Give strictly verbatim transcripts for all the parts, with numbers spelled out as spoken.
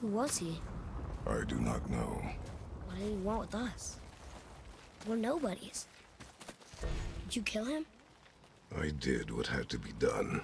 Who was he? I do not know. What did he want with us? We're nobodies. Did you kill him? I did what had to be done.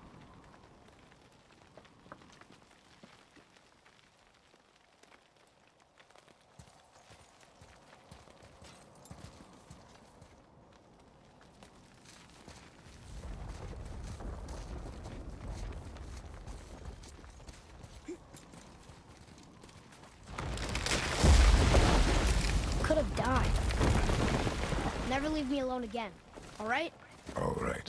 Could have died. Never leave me alone again, all right? All right.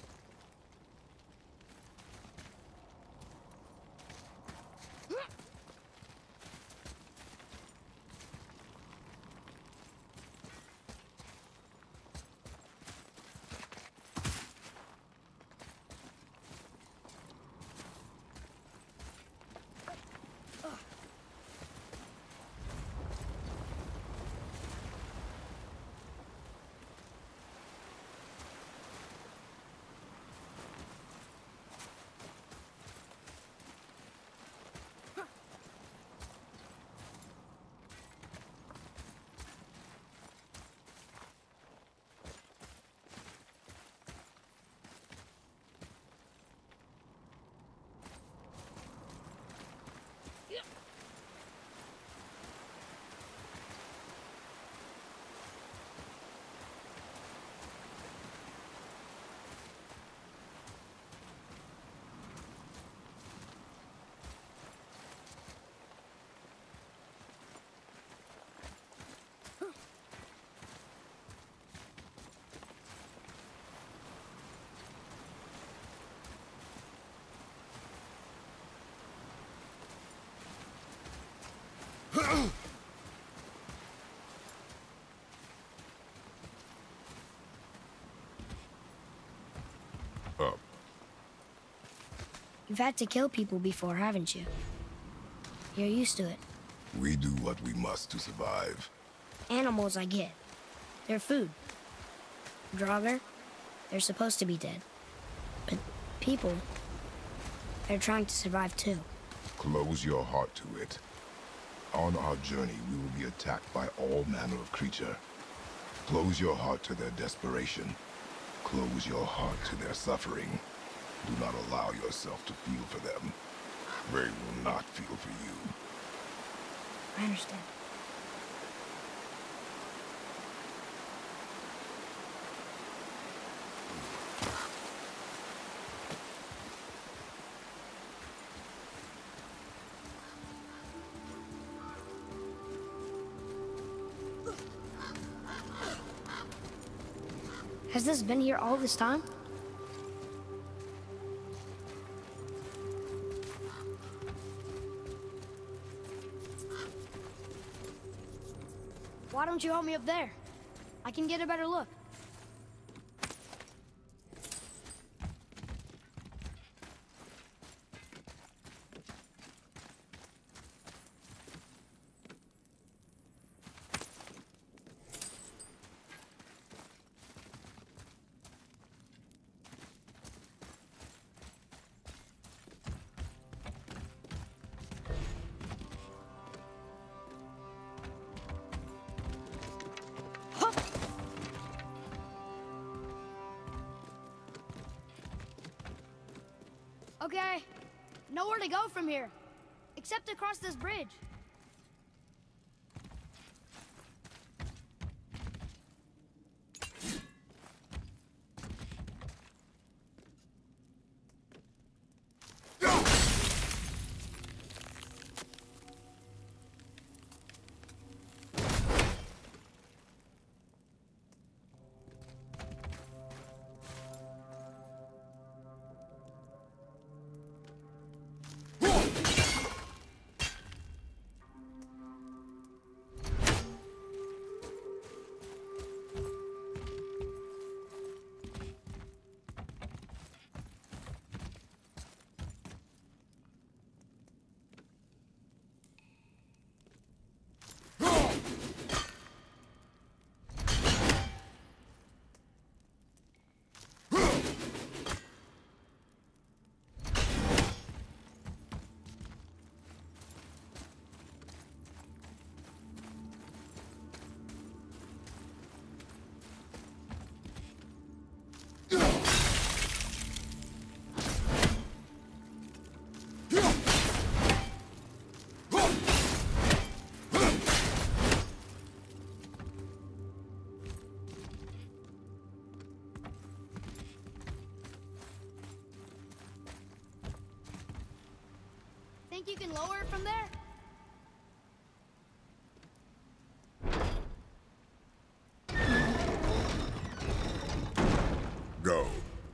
Up. You've had to kill people before, haven't you? You're used to it. We do what we must to survive. Animals, I get. They're food. Draugr, they're supposed to be dead. But people, they're trying to survive too. Close your heart to it. On our journey, we will be attacked by all manner of creature. Close your heart to their desperation. Close your heart to their suffering. Do not allow yourself to feel for them. They will not feel for you. I understand. Has this been here all this time? Why don't you help me up there? I can get a better look. Okay, nowhere to go from here, except across this bridge. think you can lower it from there? Go.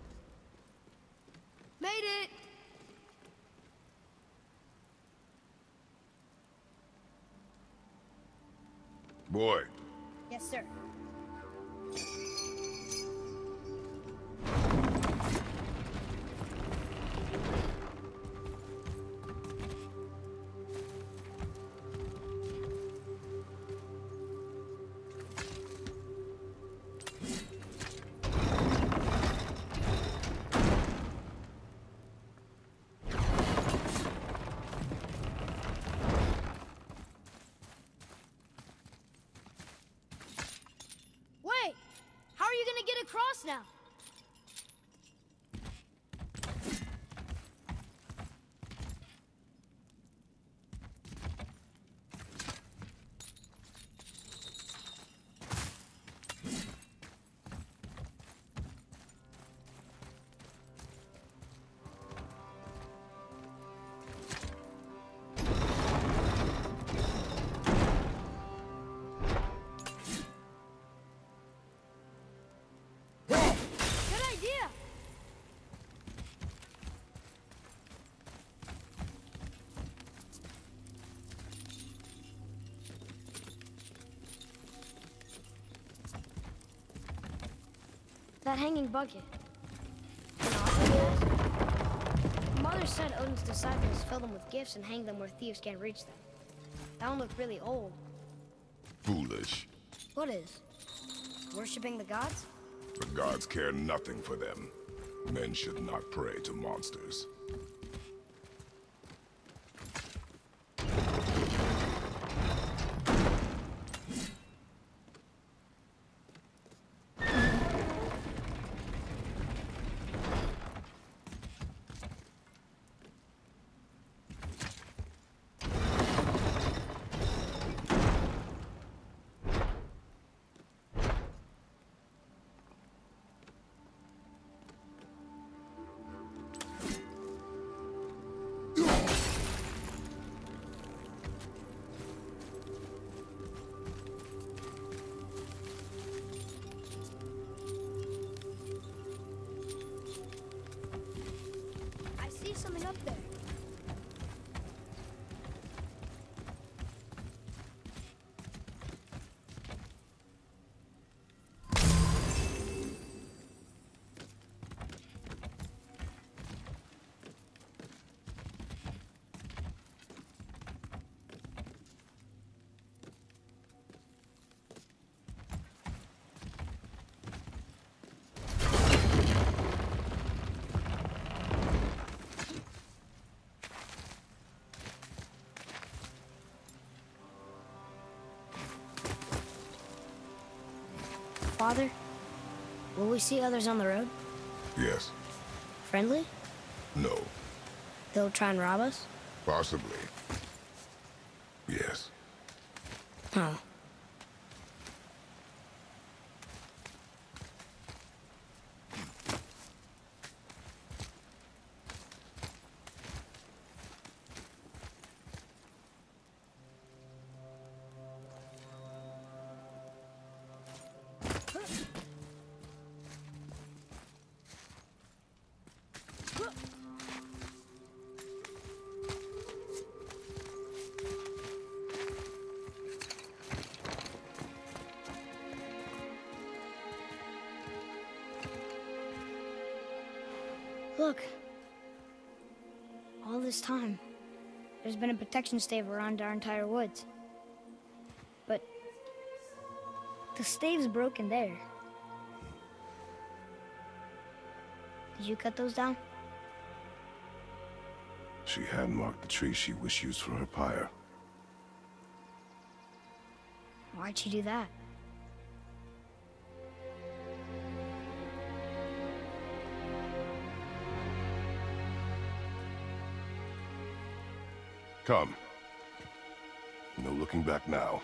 Made it! Boy. Yes, sir. Wait! How are you gonna get across now? Good idea! That hanging bucket. An offering yes? Mother said Odin's disciples fill them with gifts and hang them where thieves can't reach them. That one looked really old. Foolish. What is? Worshipping the gods? The gods care nothing for them. Men should not pray to monsters. I see something up there. Father, will we see others on the road? Yes. Friendly? No. They'll try and rob us? Possibly. Yes. Oh. Look. All this time, there's been a protection stave around our entire woods. But the stave's broken there. Did you cut those down? She had marked the tree she wished used for her pyre. Why'd she do that? Come. No looking back now.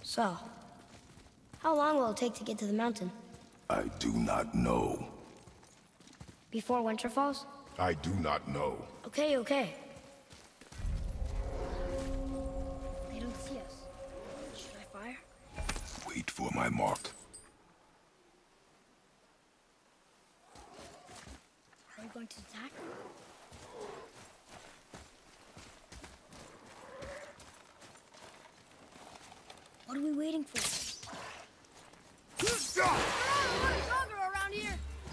So, how long will it take to get to the mountain? I do not know. Before winter falls? I do not know. Okay, okay. They don't see us. Should I fire? Wait for my mark. Are we going to attack? What are we waiting for? There's around here!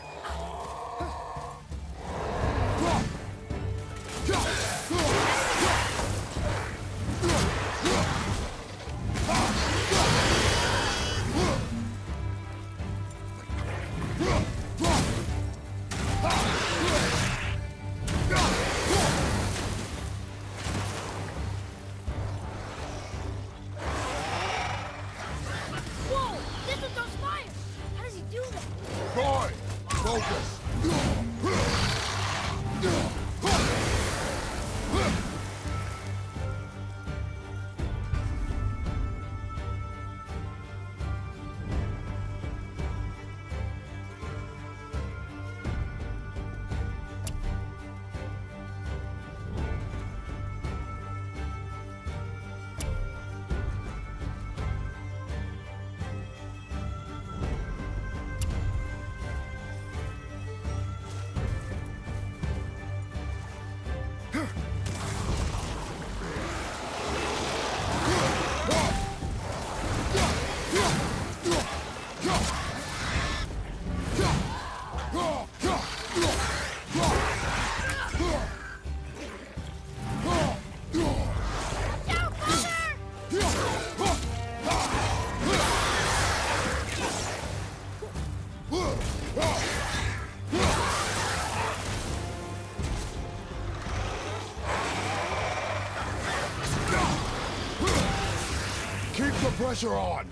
Pressure on!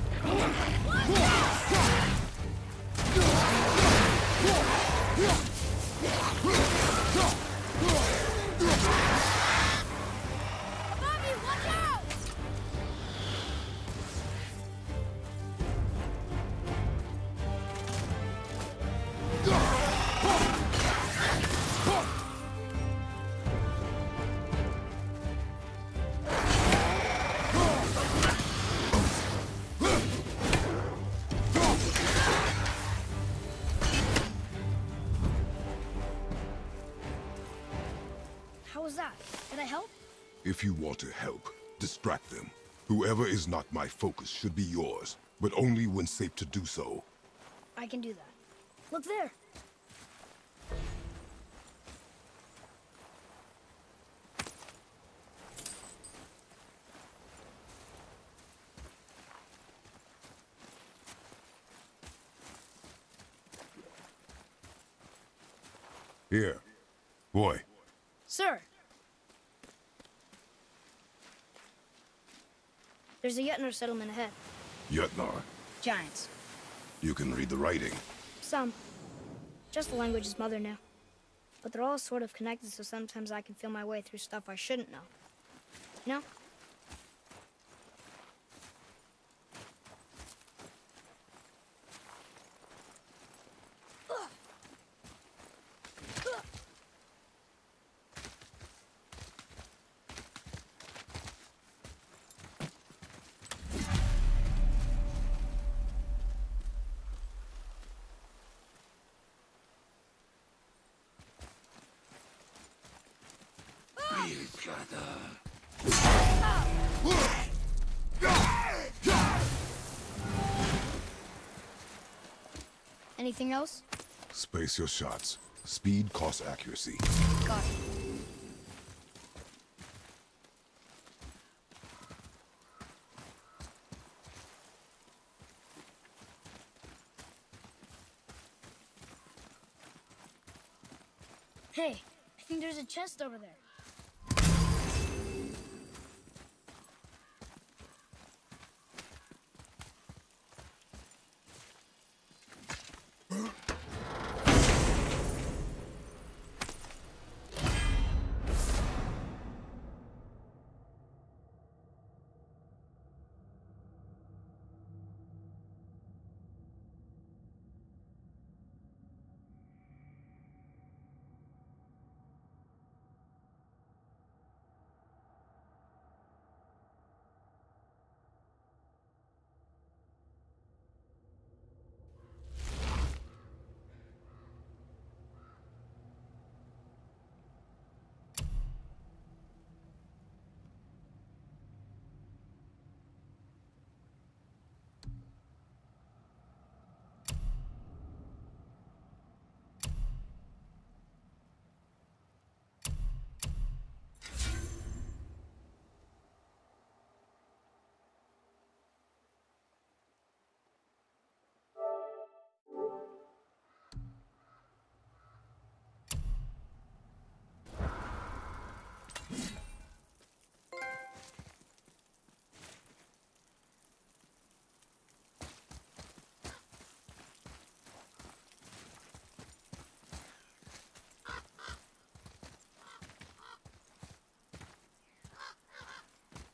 Bobby, watch out! How was that? Did I help? If you want to help, distract them. Whoever is not my focus should be yours, but only when safe to do so. I can do that. Look there! Here. Boy. Sir! There's a Jötnar settlement ahead. Jötnar. Giants. You can read the writing. Some. Just the languages Mother knew. But they're all sort of connected, so sometimes I can feel my way through stuff I shouldn't know. You know? Anything else? Space your shots. Speed costs accuracy. Got it. Hey, I think there's a chest over there.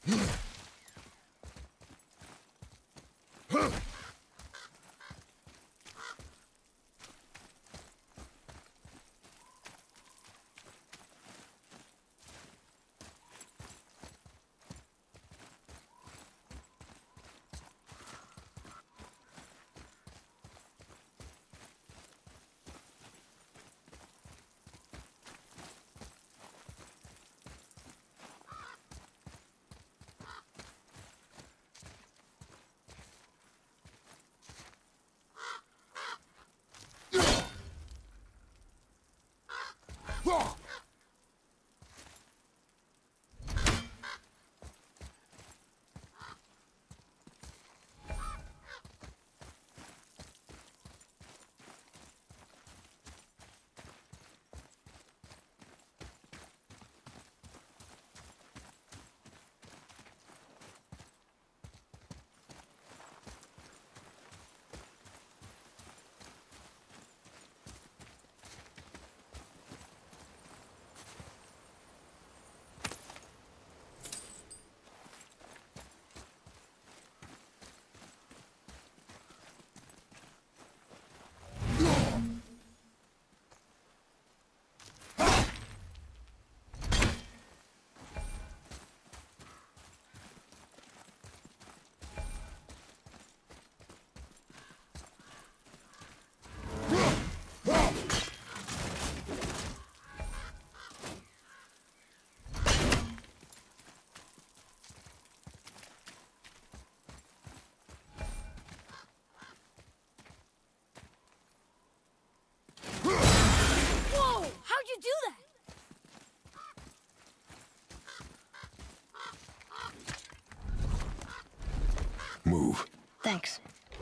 Move. Thanks.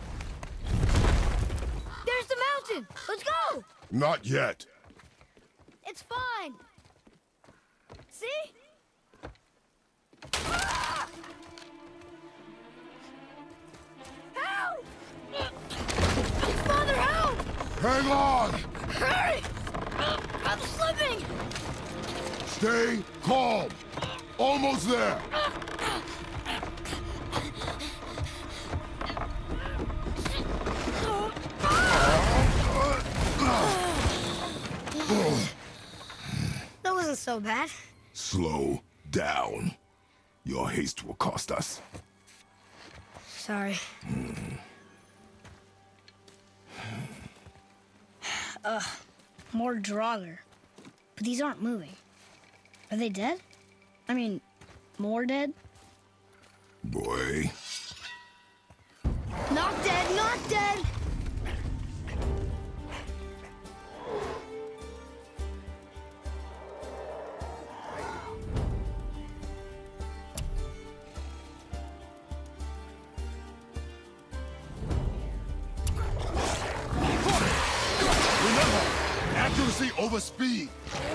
There's the mountain! Let's go! Not yet. It's fine. See? Ah! Help! Father, help! Hang on! Hurry! I'm slipping! Stay calm. Almost there. That wasn't so bad. Slow down. Your haste will cost us. Sorry. Ugh, more Draugr. But these aren't moving. Are they dead? I mean, more dead? Boy. Not dead, not dead! Remember, accuracy over speed.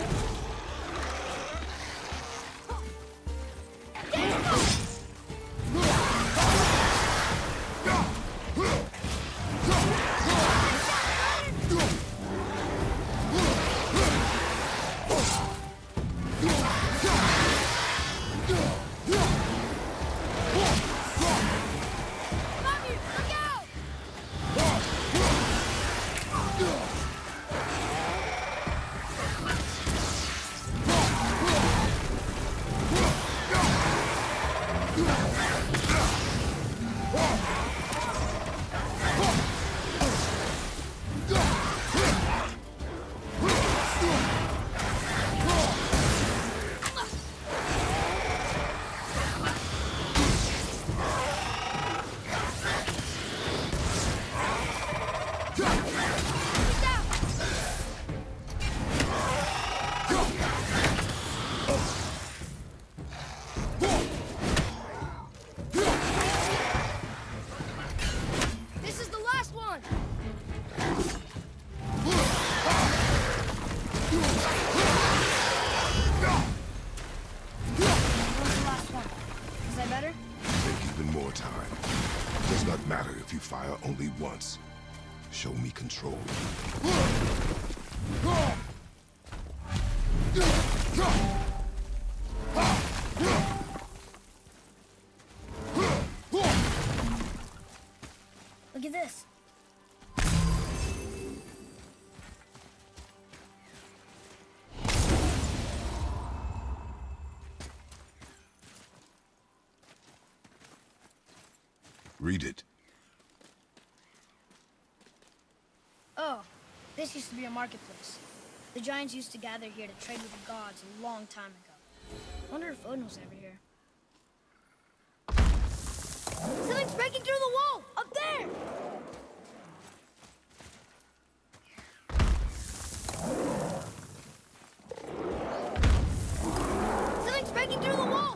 If you fire only once, show me control. Read it. Oh, this used to be a marketplace. The giants used to gather here to trade with the gods a long time ago. Wonder if Odin was ever here. Something's breaking through the wall! Up there! Something's breaking through the wall!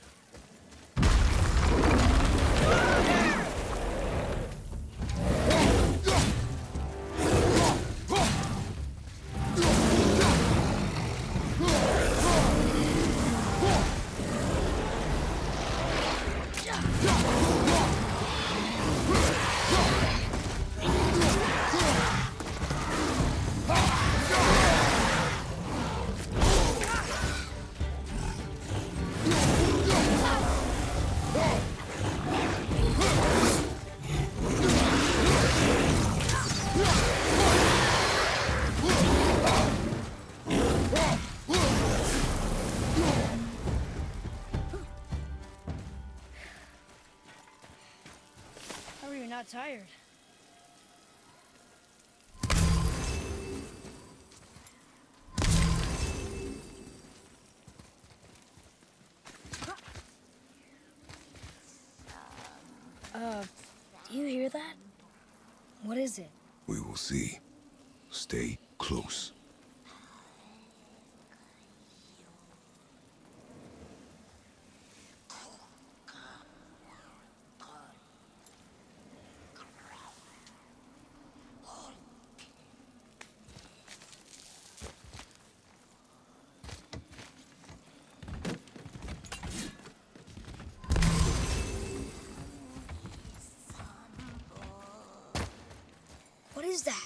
Not tired. Uh, do you hear that? What is it? We will see. Stay close. What is that?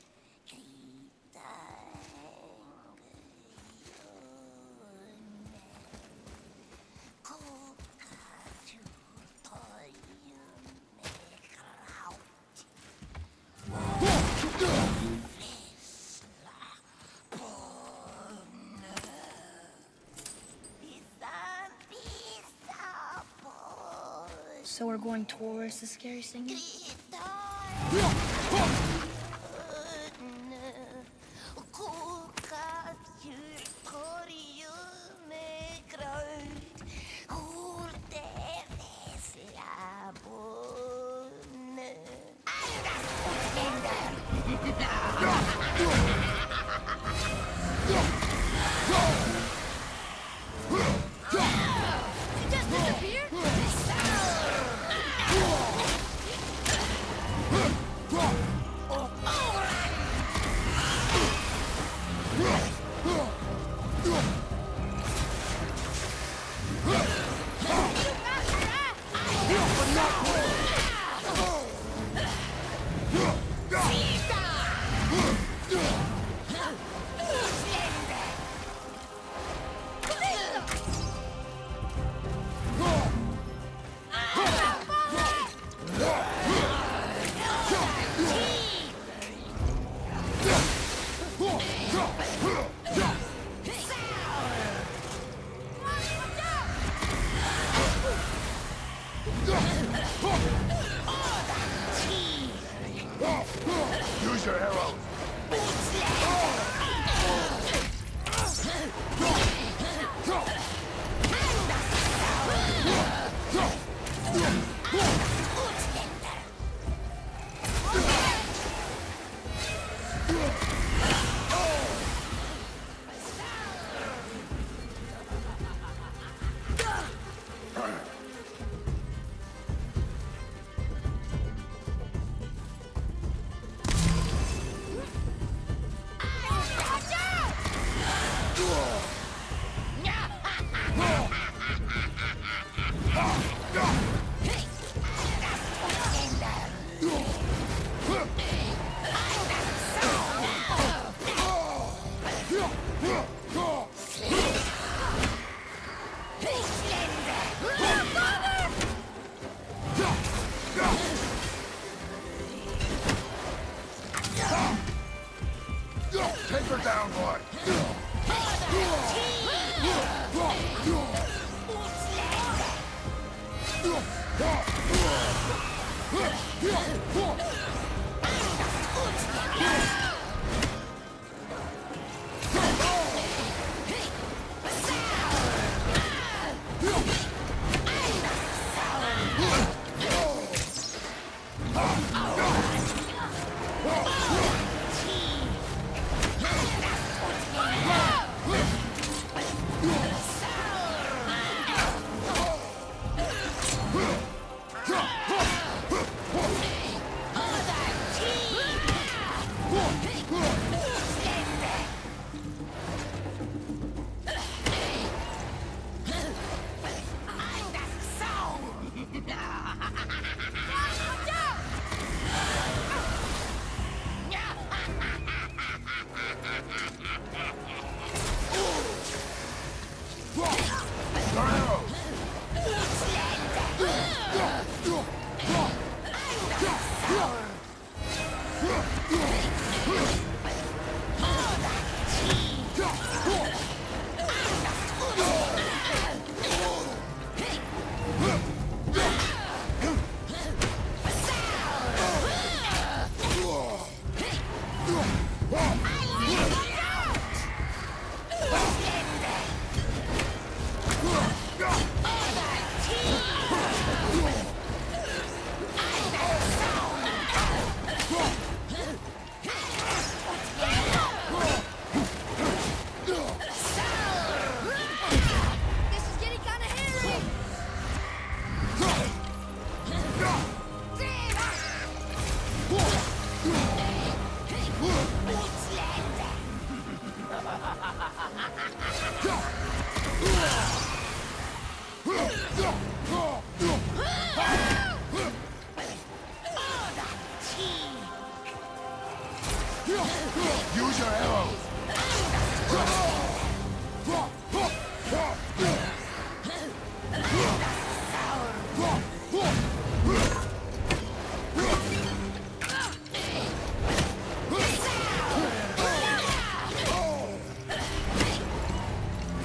So we're going towards the scary singing?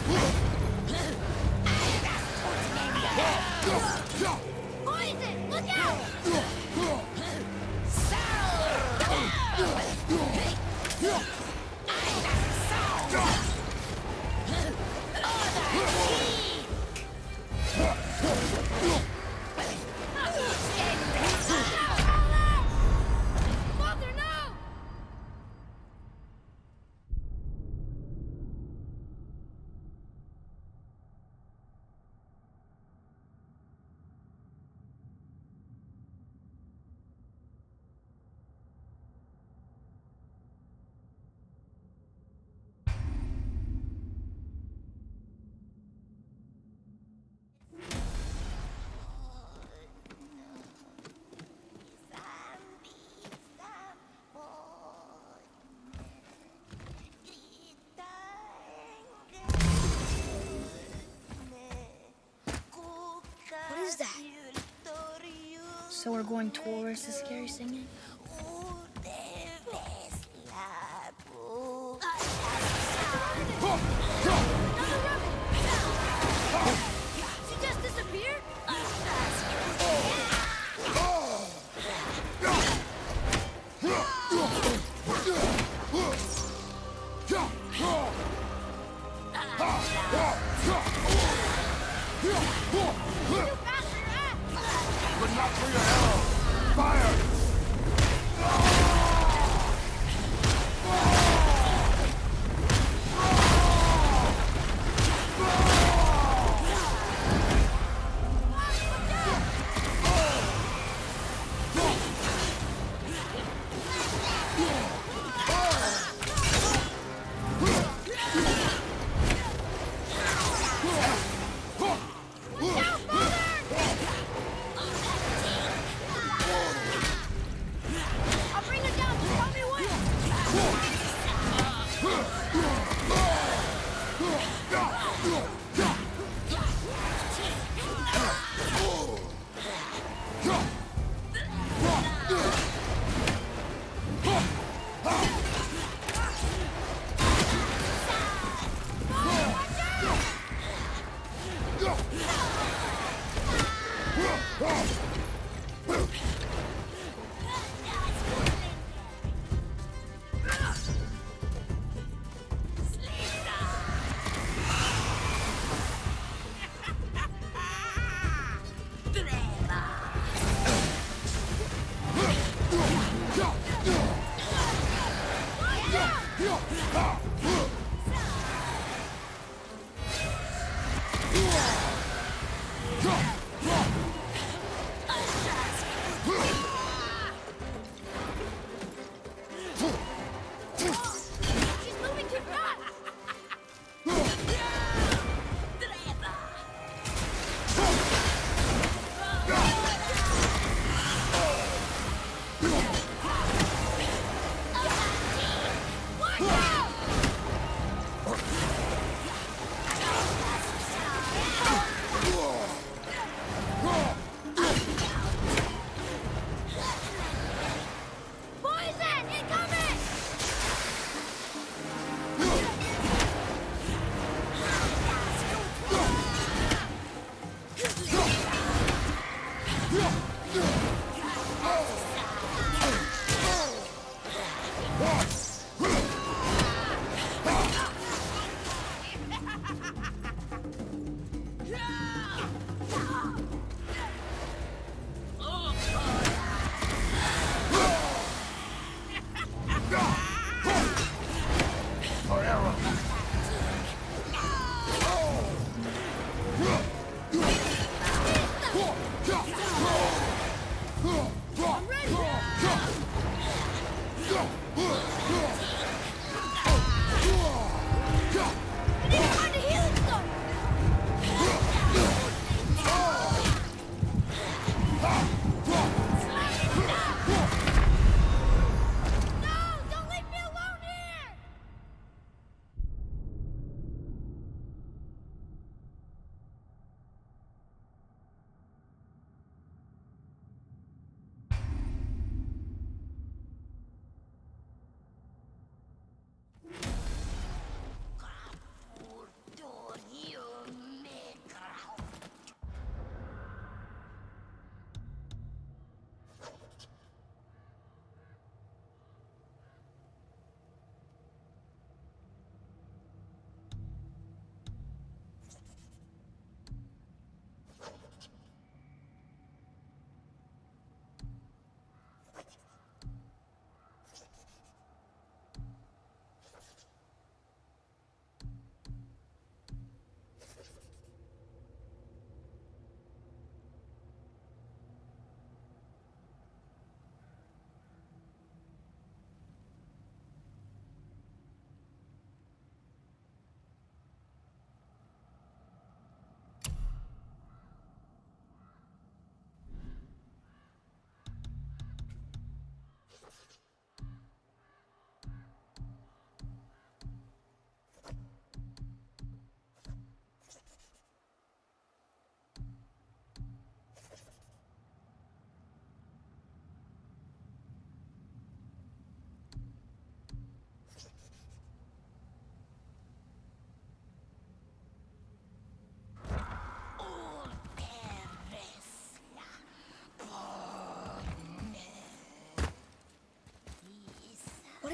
Poison! Look out! Mother, no! What is that? So we're going towards the scary singing? She just disappeared? But not for your arrow! Fire!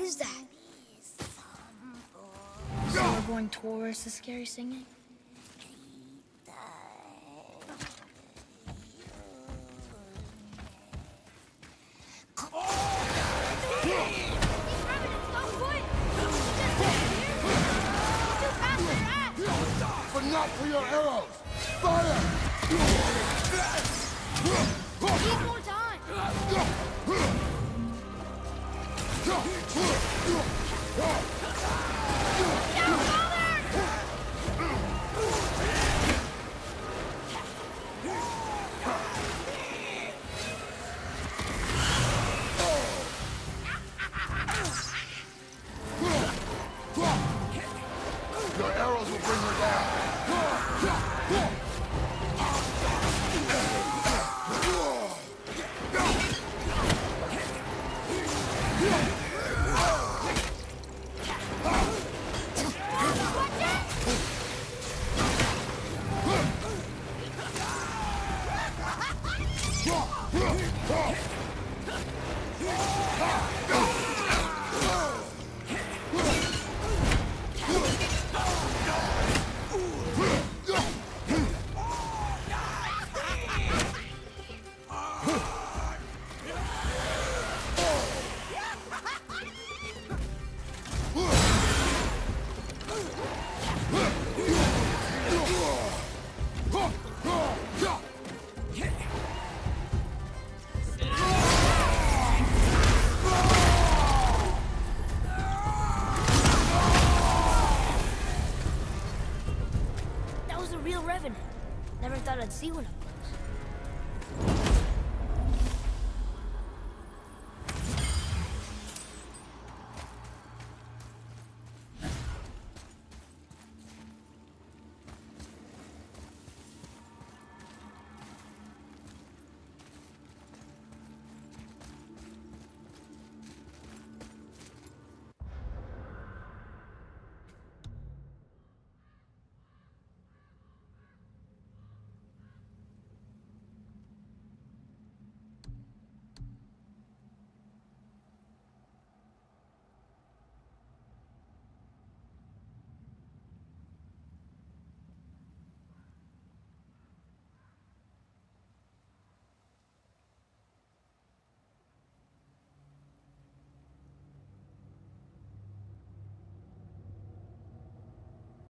is that? So we're going towards the scary singing? But not for your arrows! Fire! Need more time! Your arrows will bring her down. That was a real revenant. Never thought I'd see one of them.